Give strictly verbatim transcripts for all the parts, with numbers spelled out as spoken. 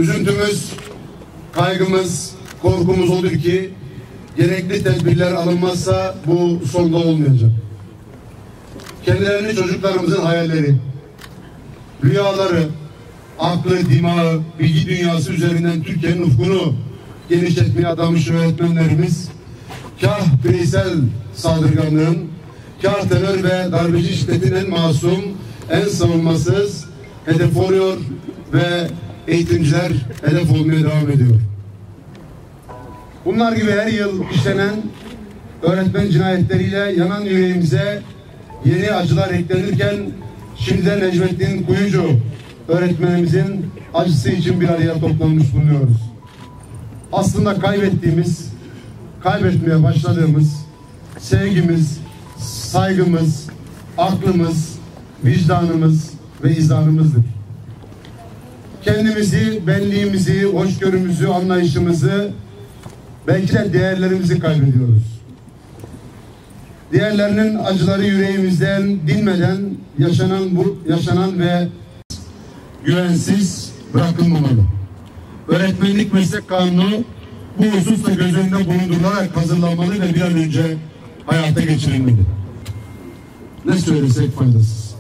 Üzüntümüz, kaygımız, korkumuz odur ki gerekli tedbirler alınmazsa bu sonda olmayacak. Kendilerini çocuklarımızın hayalleri, rüyaları, aklı, dimağı, bilgi dünyası üzerinden Türkiye'nin ufkunu genişletmeye adamış öğretmenlerimiz, kah bireysel saldırganlığın, kah terör ve darbeci şiddetin en masum, en savunmasız hedef oluyor ve eğitimciler hedef olmaya devam ediyor. Bunlar gibi her yıl işlenen öğretmen cinayetleriyle yanan yüreğimize yeni acılar eklenirken şimdiden Necmettin Kuyucu öğretmenimizin acısı için bir araya toplanmış bulunuyoruz. Aslında kaybettiğimiz, kaybetmeye başladığımız sevgimiz, saygımız, aklımız, vicdanımız ve izanımızdır. Kendimizi, benliğimizi, hoşgörümüzü, anlayışımızı, belki de değerlerimizi kaybediyoruz. Diğerlerinin acıları yüreğimizden dinmeden yaşanan bu yaşanan ve güvensiz bırakılmamalı. Öğretmenlik meslek kanunu bu hususta göz önünde bulundurularak hazırlanmalı ve bir an önce hayata geçirilmeli. Ne söylesek faydasız.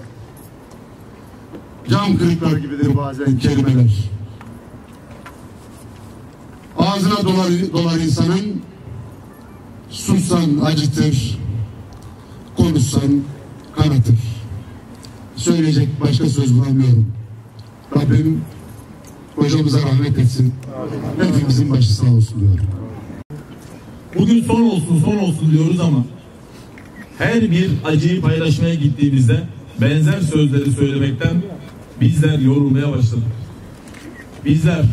Cam kırıkları gibidir bazen kelimeler. Ağzına dolar, dolar insanın, sussan acıtır, konuşsan kanatır. Söyleyecek başka söz bulamıyorum. Rabbim hocamıza rahmet etsin. Hepimizin başı sağ olsun diyorum. Bugün son olsun son olsun diyoruz ama her bir acıyı paylaşmaya gittiğimizde benzer sözleri söylemekten bizler yorulmaya başladık. Bizler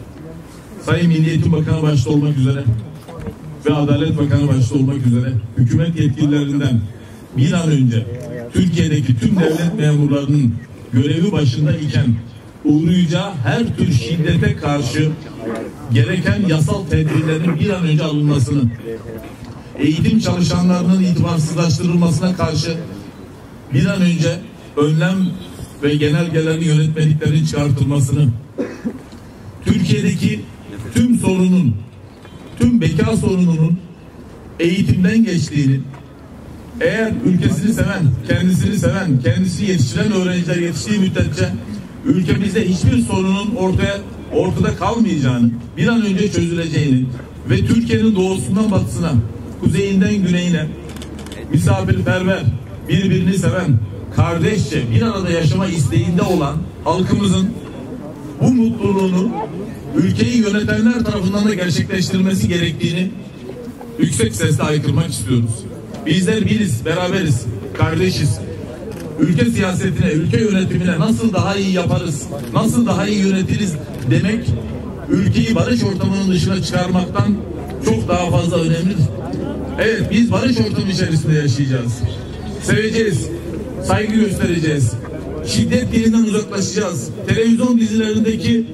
Sayın Milli Eğitim Bakanı başta olmak üzere ve Adalet Bakanı başta olmak üzere hükümet yetkililerinden bir an önce Türkiye'deki tüm devlet memurlarının görevi başında iken uğrayacağı her tür şiddete karşı gereken yasal tedbirlerin bir an önce alınmasını, eğitim çalışanlarının itibarsızlaştırılmasına karşı bir an önce önlem ve genelgelerin, yönetmeliklerin çıkartılmasını, Türkiye'deki tüm sorunun, tüm beka sorununun eğitimden geçtiğini, eğer ülkesini seven, kendisini seven, kendisini yetiştiren öğrenciler yetiştiği müddetçe ülkemizde hiçbir sorunun ortaya ortada kalmayacağını, bir an önce çözüleceğini ve Türkiye'nin doğusundan batısına, kuzeyinden güneyine misafirperver, birbirini seven, kardeşçe bir arada yaşama isteğinde olan halkımızın bu mutluluğunu ülkeyi yönetenler tarafından da gerçekleştirilmesi gerektiğini yüksek sesle haykırmak istiyoruz. Bizler biriz, beraberiz, kardeşiz. Ülke siyasetine, ülke yönetimine nasıl daha iyi yaparız, nasıl daha iyi yönetiriz demek, ülkeyi barış ortamının dışına çıkarmaktan çok daha fazla önemlidir. Evet, biz barış ortamı içerisinde yaşayacağız. Seveceğiz, saygı göstereceğiz. Şiddet dilinden uzaklaşacağız. Televizyon dizilerindeki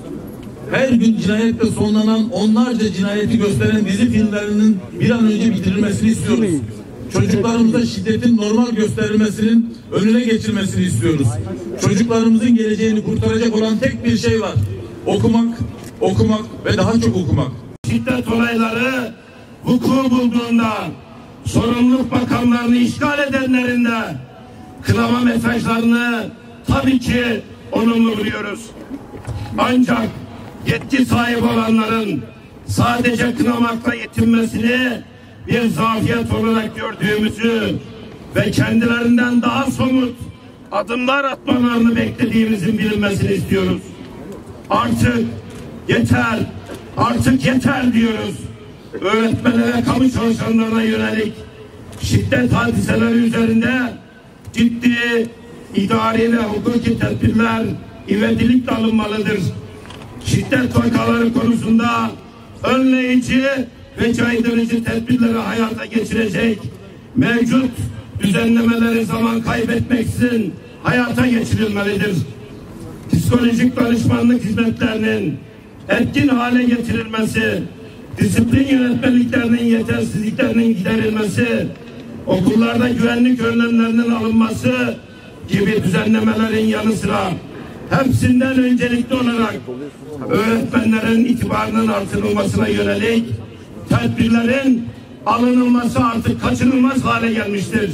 her gün cinayetle sonlanan onlarca cinayeti gösteren dizi filmlerinin bir an önce bitirilmesini istiyoruz. Çocuklarımıza şiddetin normal gösterilmesinin önüne geçilmesini istiyoruz. Çocuklarımızın geleceğini kurtaracak olan tek bir şey var. Okumak, okumak ve daha çok okumak. Şiddet olayları vuku bulduğunda sorumluluk makamlarını işgal edenlerin de kınama mesajlarını tabii ki olumlu buluyoruz. Ancak yetki sahibi olanların sadece kınamakla yetinmesini bir zafiyet olarak gördüğümüzü ve kendilerinden daha somut adımlar atmalarını beklediğimizin bilinmesini istiyoruz. Artık yeter, artık yeter diyoruz. Öğretmenlere, kamu çalışanlarına yönelik şiddet hadiseleri üzerinde ciddi idari ve hukuki tedbirler ivedilikle alınmalıdır. Şiddet vakaları konusunda önleyici ve caydırıcı tedbirleri hayata geçirecek mevcut düzenlemeleri zaman kaybetmeksizin hayata geçirilmelidir. Psikolojik danışmanlık hizmetlerinin etkin hale getirilmesi, disiplin yönetmeliklerinin yetersizliklerinin giderilmesi, okullarda güvenlik önlemlerinin alınması gibi düzenlemelerin yanı sıra hepsinden öncelikli olarak öğretmenlerin itibarının artırılmasına yönelik tedbirlerin alınılması artık kaçınılmaz hale gelmiştir.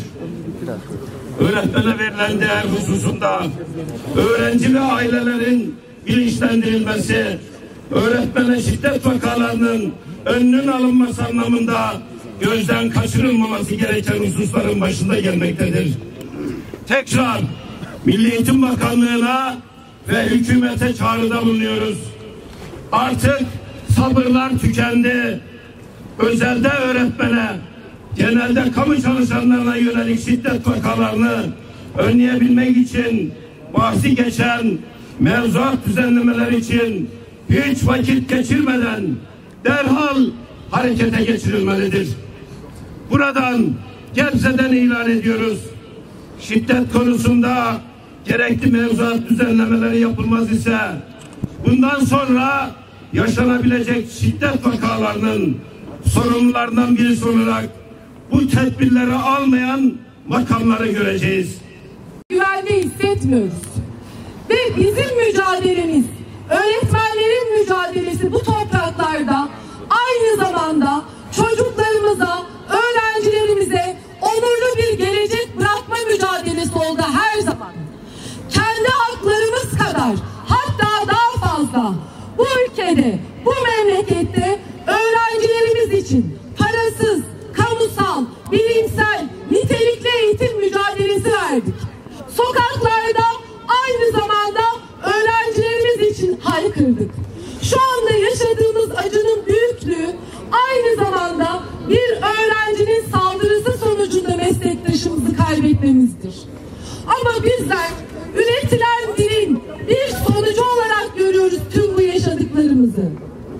Öğretmene verilen değer hususunda öğrenci ve ailelerin bilinçlendirilmesi, öğretmene şiddet vakalarının önünün alınması anlamında gözden kaçırılmaması gereken hususların başında gelmektedir. Tekrar Milli Eğitim Bakanlığı'na ve hükümete çağrıda bulunuyoruz. Artık sabırlar tükendi. Özelde öğretmene, genelde kamu çalışanlarına yönelik şiddet vakalarını önleyebilmek için bahsi geçen mevzuat düzenlemeler için hiç vakit geçirmeden derhal harekete geçirilmelidir. Buradan Gebze'den ilan ediyoruz. Şiddet konusunda gerekli mevzuat düzenlemeleri yapılmaz ise bundan sonra yaşanabilecek şiddet vakalarının sorumlularından birisi olarak bu tedbirleri almayan makamları göreceğiz. Güvende hissetmiyoruz. Ve bizim mücadelemiz, öğretmenlerin mücadelesi bu topraklarda aynı zamanda çocuklarımıza, öğrencilerimize onurlu bir gelecek bırakma mücadelesi oldu her zaman. Kendi haklarımız kadar, hatta daha fazla bu ülkede, bu memlekette öğrencilerimiz için parasız, kamusal, bilimsel, nitelikli eğitim mücadelesi verdik. Sokaklarda aynı zamanda öğrencilerimiz için haykırdık. Şu anda yaşadığımız acının büyüklüğü aynı zamanda bir öğrencinin saldırısı sonucunda meslektaşımızı kaybetmemizdir. Ama bizler üretilen dilin bir sonucu olarak görüyoruz tüm bu yaşadıklarımızı.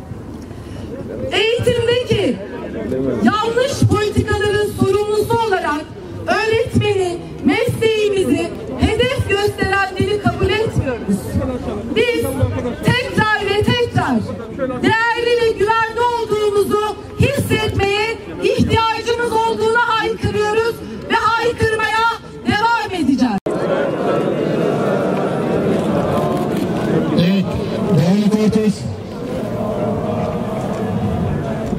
Eğitimdeki yanlış politikaların sorumlusu olarak öğretmeni, mesleğimizi hedef gösteren dili kabul etmiyoruz. Biz tekrar ve tekrar değerli ve güvende olduğumuzu hissetmeye ihtiyacımız olduğunu haykırıyoruz ve haykırmaya devam edeceğiz. Evet, değerli Kortez.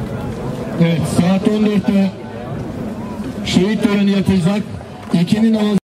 Evet, saat on dörtte şehit töreni yapılacak. İkinin